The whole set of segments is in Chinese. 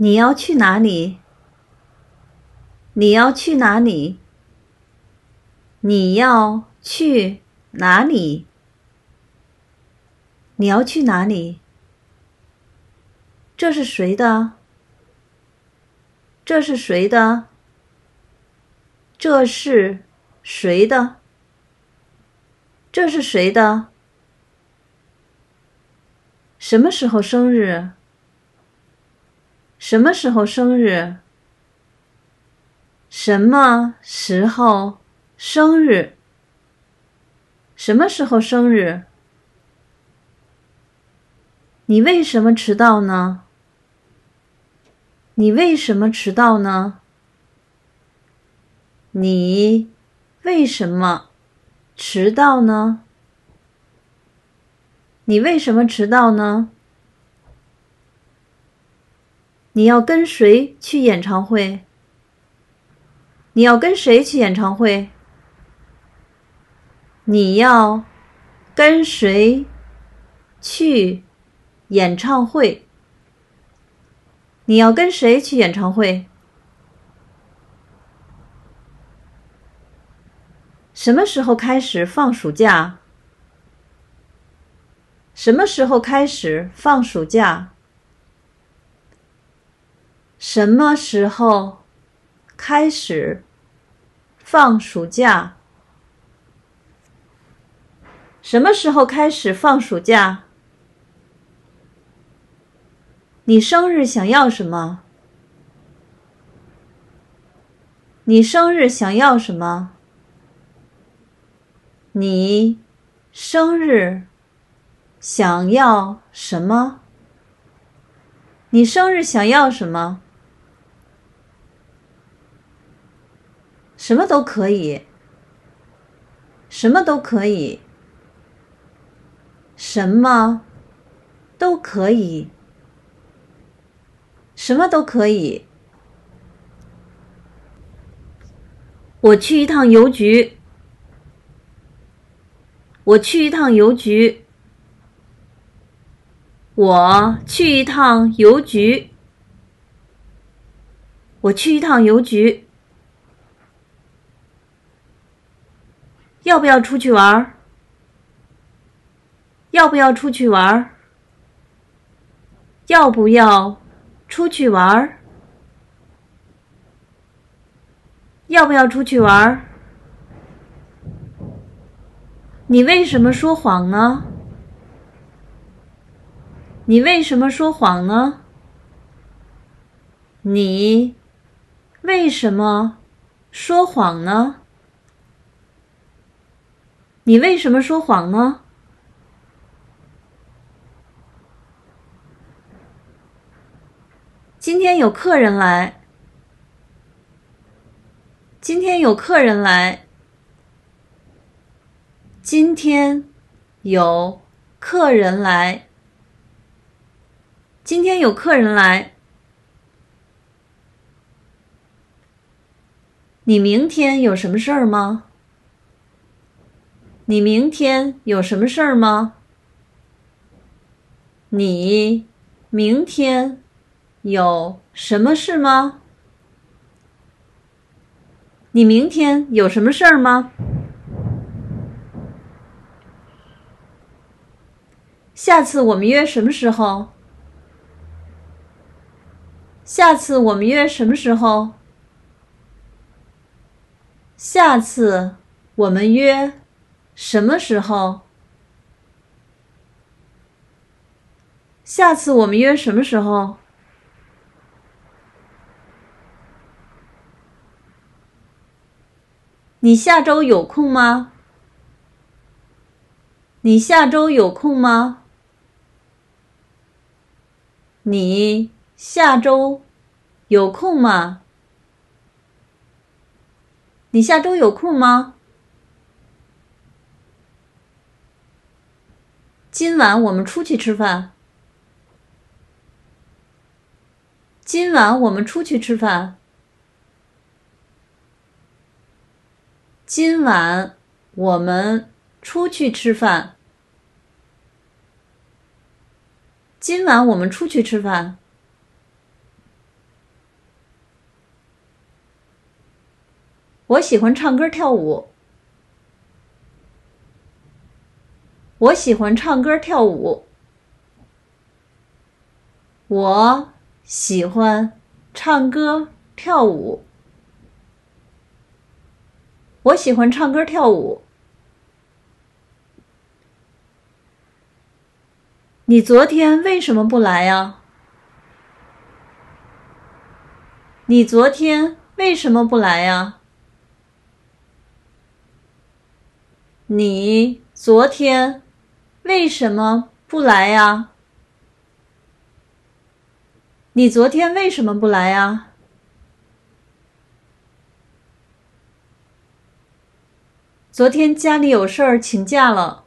你要去哪里？你要去哪里？你要去哪里？你要去哪里？这是谁的？这是谁的？这是谁的？这是谁的？什么时候生日？什么时候生日？什么时候生日？什么时候生日？你为什么迟到呢？你为什么迟到呢？你为什么迟到呢？你为什么迟到呢？你要跟谁去演唱会？你要跟谁去演唱会？你要跟谁去演唱会？你要跟谁去演唱会？什么时候开始放暑假？什么时候开始放暑假？什么时候开始放暑假？什么时候开始放暑假？你生日想要什么？你生日想要什么？你生日想要什么？你生日想要什么？什么都可以，什么都可以，什么都可以，什么都可以。我去一趟邮局。我去一趟邮局。我去一趟邮局。我去一趟邮局。要不要出去玩？要不要出去玩？要不要出去玩？要不要出去玩？你为什么说谎呢？你为什么说谎呢？你为什么说谎呢？你为什么说谎呢？今天有客人来。今天有客人来。今天有客人来。今天有客人来。你明天有什么事儿吗？你明天有什么事儿吗？你明天有什么事吗？你明天有什么事儿吗？下次我们约什么时候？下次我们约什么时候？下次我们约什么时候？下次我们约什么时候？你下周有空吗？你下周有空吗？你下周有空吗？你下周有空吗？今晚我们出去吃饭。今晚我们出去吃饭。今晚我们出去吃饭。今晚我们出去吃饭。 我喜欢唱歌跳舞。我喜欢唱歌跳舞。我喜欢唱歌跳舞。我喜欢唱歌跳舞。你昨天为什么不来呀？你昨天为什么不来呀？你昨天为什么不来呀？你昨天为什么不来呀？昨天家里有事儿请假了。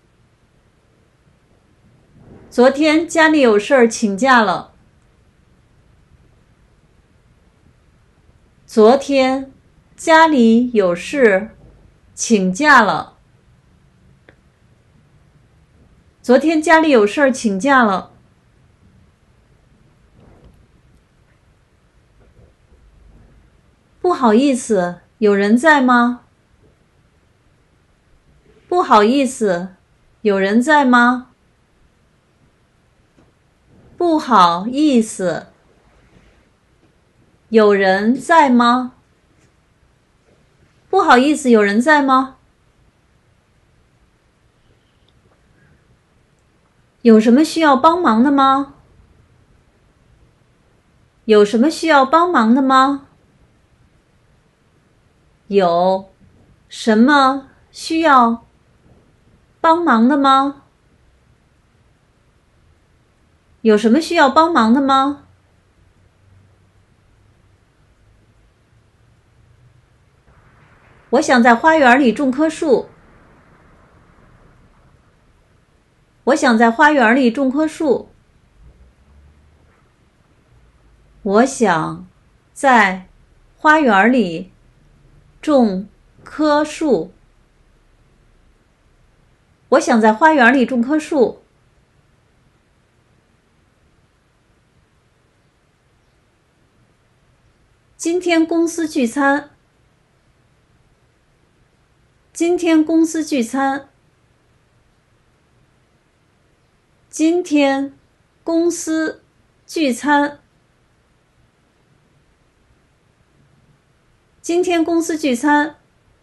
昨天家里有事儿请假了。昨天家里有事请假了。昨天家里有事儿请假了。不好意思，有人在吗？不好意思，有人在吗？不好意思，有人在吗？不好意思，有人在吗？有什么需要帮忙的吗？有什么需要帮忙的吗？有什么需要帮忙的吗？有什么需要帮忙的吗？我想在花园里种棵树。我想在花园里种棵树。我想在花园里种棵树。我想在花园里种棵树。今天公司聚餐。今天公司聚餐。今天公司聚餐。今天公司聚餐。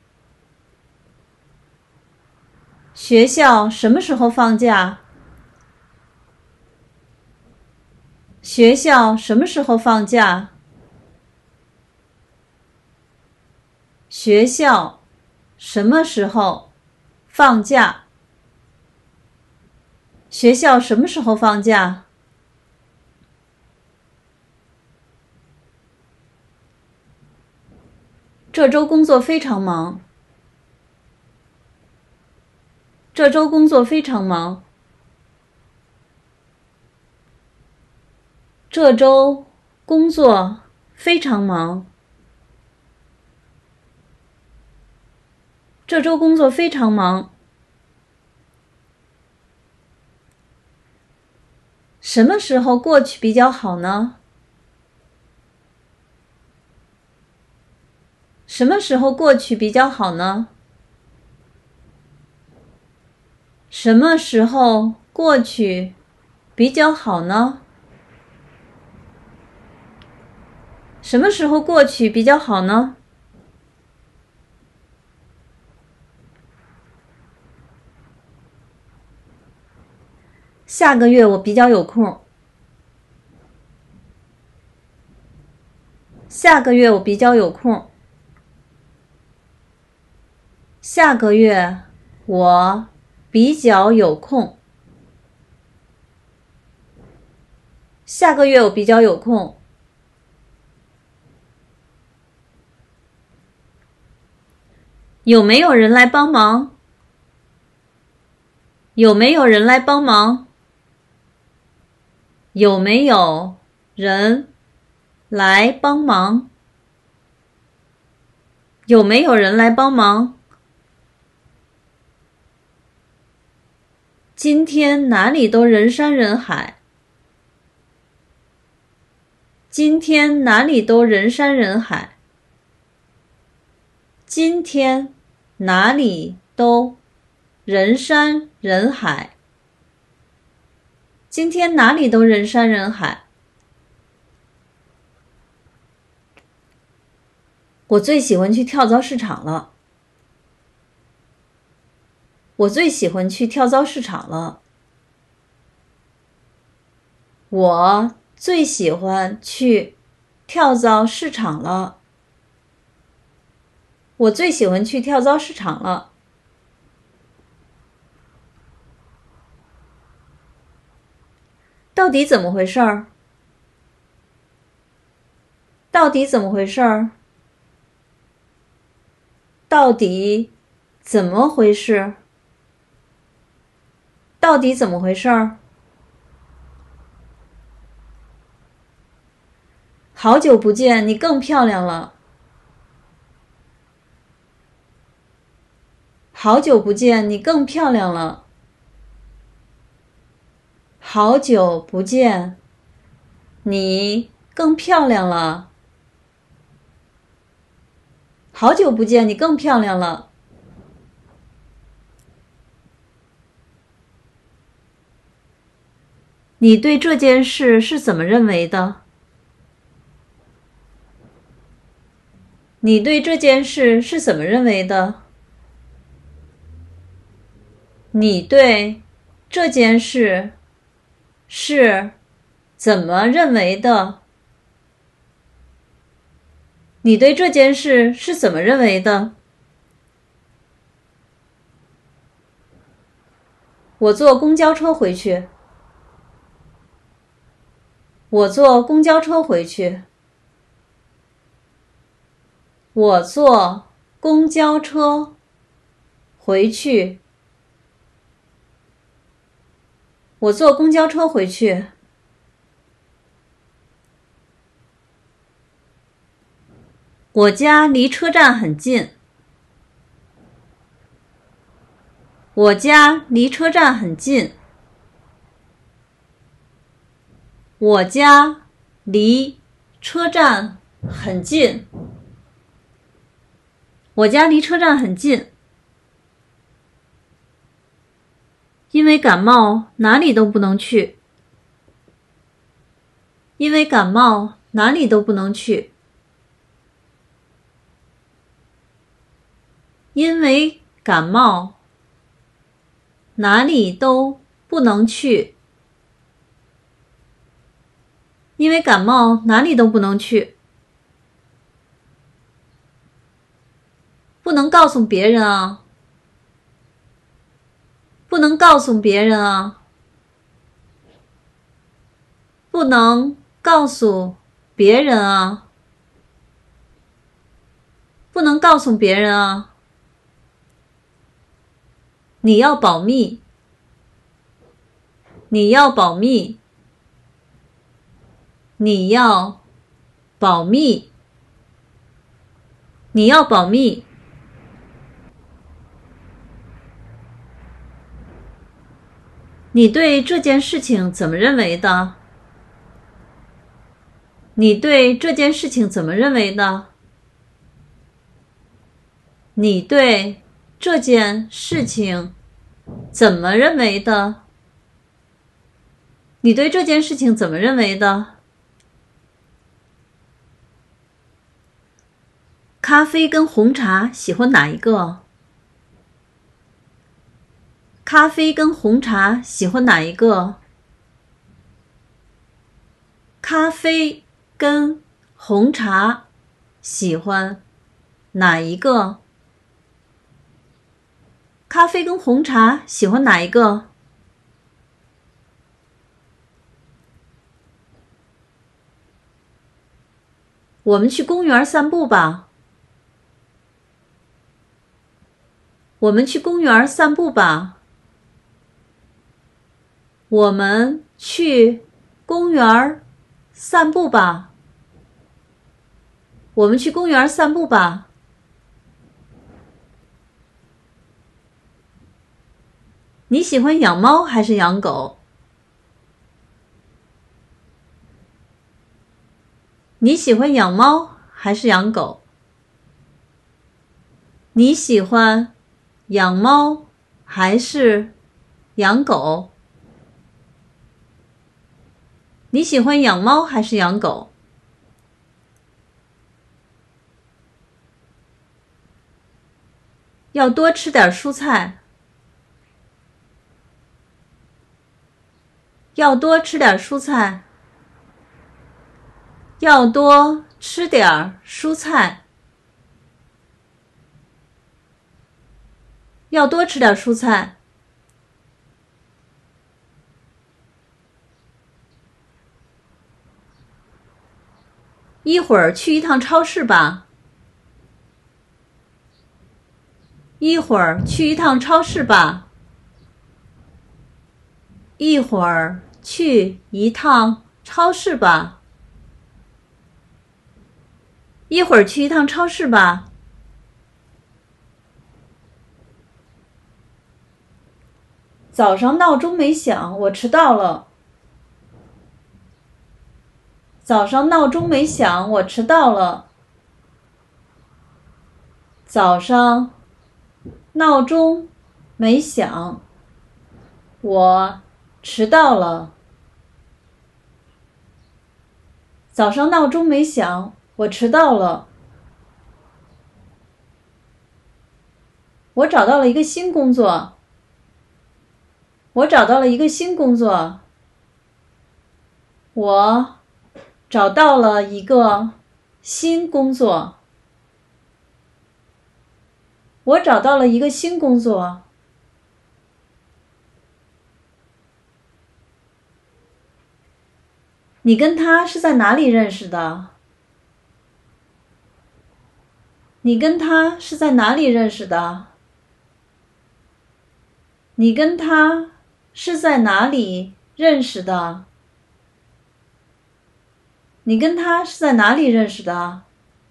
学校什么时候放假？学校什么时候放假？学校什么时候放假？学校什么时候放假？这周工作非常忙。这周工作非常忙。这周工作非常忙。这周工作非常忙。什么时候过去比较好呢？什么时候过去比较好呢？什么时候过去比较好呢？什么时候过去比较好呢？下个月我比较有空。下个月我比较有空。下个月我比较有空。下个月我比较有空。有没有人来帮忙？有没有人来帮忙？有没有人来帮忙？有没有人来帮忙？今天哪里都人山人海。今天哪里都人山人海。 今天哪里都人山人海。今天哪里都人山人海。我最喜欢去跳蚤市场了。我最喜欢去跳蚤市场了。我最喜欢去跳蚤市场了。我最喜欢去跳蚤市场了。到底怎么回事儿？到底怎么回事儿？到底怎么回事？到底怎么回事儿？好久不见，你更漂亮了。好久不见，你更漂亮了。好久不见，你更漂亮了。好久不见，你更漂亮了。你对这件事是怎么认为的？你对这件事是怎么认为的？你对这件事是怎么认为的？你对这件事是怎么认为的？我坐公交车回去。我坐公交车回去。我坐公交车回去。我坐公交车回去。我家离车站很近。我家离车站很近。我家离车站很近。我家离车站很近。因为感冒，哪里都不能去。因为感冒，哪里都不能去。因为感冒，哪里都不能去。因为感冒，哪里都不能去。不能告诉别人啊。不能告诉别人啊。不能告诉别人啊。不能告诉别人啊。你要保密。你要保密。你要保密。你要保密。你对这件事情怎么认为的？你对这件事情怎么认为的？你对这件事情怎么认为的？你对这件事情怎么认为的？咖啡跟红茶喜欢哪一个？咖啡跟红茶喜欢哪一个？咖啡跟红茶喜欢哪一个？咖啡跟红茶喜欢哪一个？我们去公园散步吧。我们去公园散步吧。我们去公园散步吧。我们去公园散步吧。你喜欢养猫还是养狗？你喜欢养猫还是养狗？ 你喜欢养猫还是养狗？你喜欢养猫还是养狗？要多吃点蔬菜。要多吃点蔬菜。要多吃点蔬菜。要多吃点蔬菜。一会儿去一趟超市吧。一会儿去一趟超市吧。一会儿去一趟超市吧。一会儿去一趟超市吧。早上闹钟没响，我迟到了。早上闹钟没响，我迟到了。早上闹钟没响，我迟到了。早上闹钟没响，我迟到了。我找到了一个新工作。我找到了一个新工作。我找到了一个新工作。我找到了一个新工作。你跟他是在哪里认识的？你跟他是在哪里认识的？你跟他是在哪里认识的？你跟他是在哪里认识的？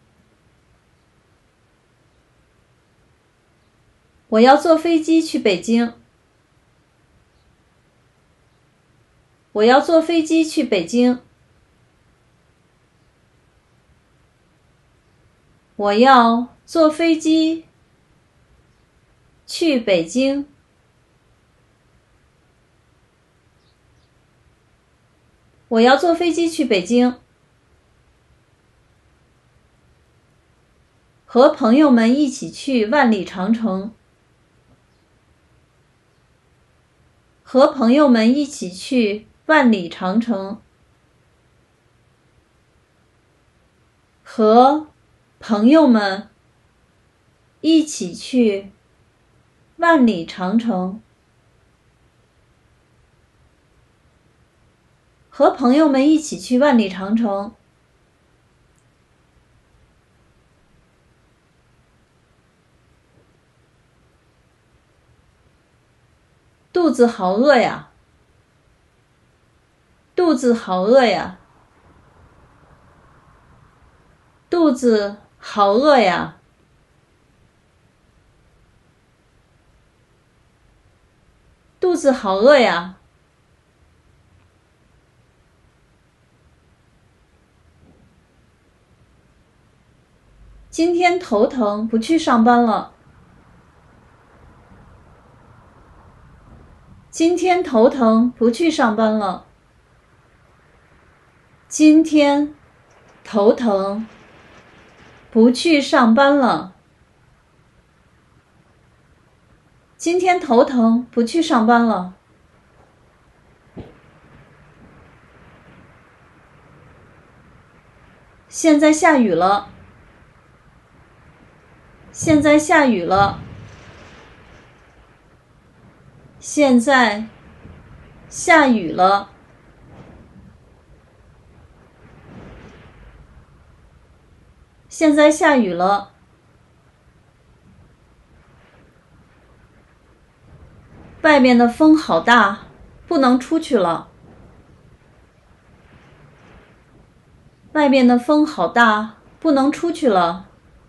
我要坐飞机去北京。我要坐飞机去北京。我要坐飞机去北京。我要坐飞机去北京。和朋友们一起去万里长城。和朋友们一起去万里长城。和朋友们一起去万里长城。和朋友们一起去万里长城。肚子好饿呀！肚子好饿呀！肚子好饿呀！肚子好饿呀！今天头疼，不去上班了。今天头疼，不去上班了。今天头疼，不去上班了。今天头疼，不去上班了。现在下雨了。现在下雨了。现在下雨了。现在下雨了。外面的风好大，不能出去了。外面的风好大，不能出去了。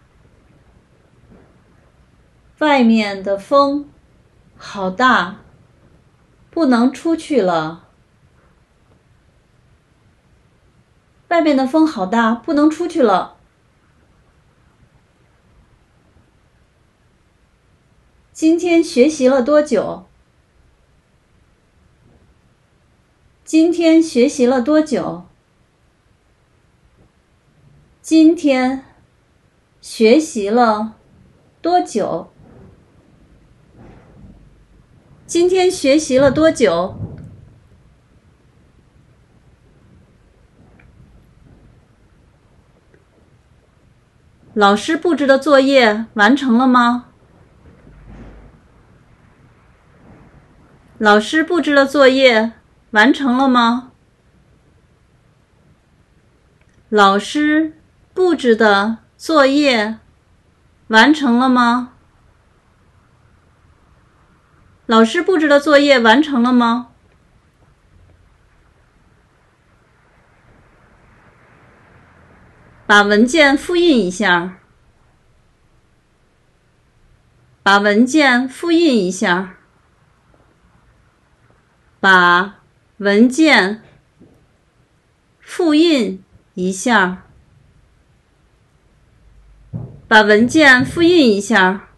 外面的风好大，不能出去了。外面的风好大，不能出去了。 今天学习了多久？今天学习了多久？今天学习了多久？今天学习了多久？老师布置的作业完成了吗？老师布置的作业完成了吗？老师布置的作业完成了吗？老师布置的作业完成了吗？把文件复印一下。把文件复印一下。把文件复印一下。把文件复印一下。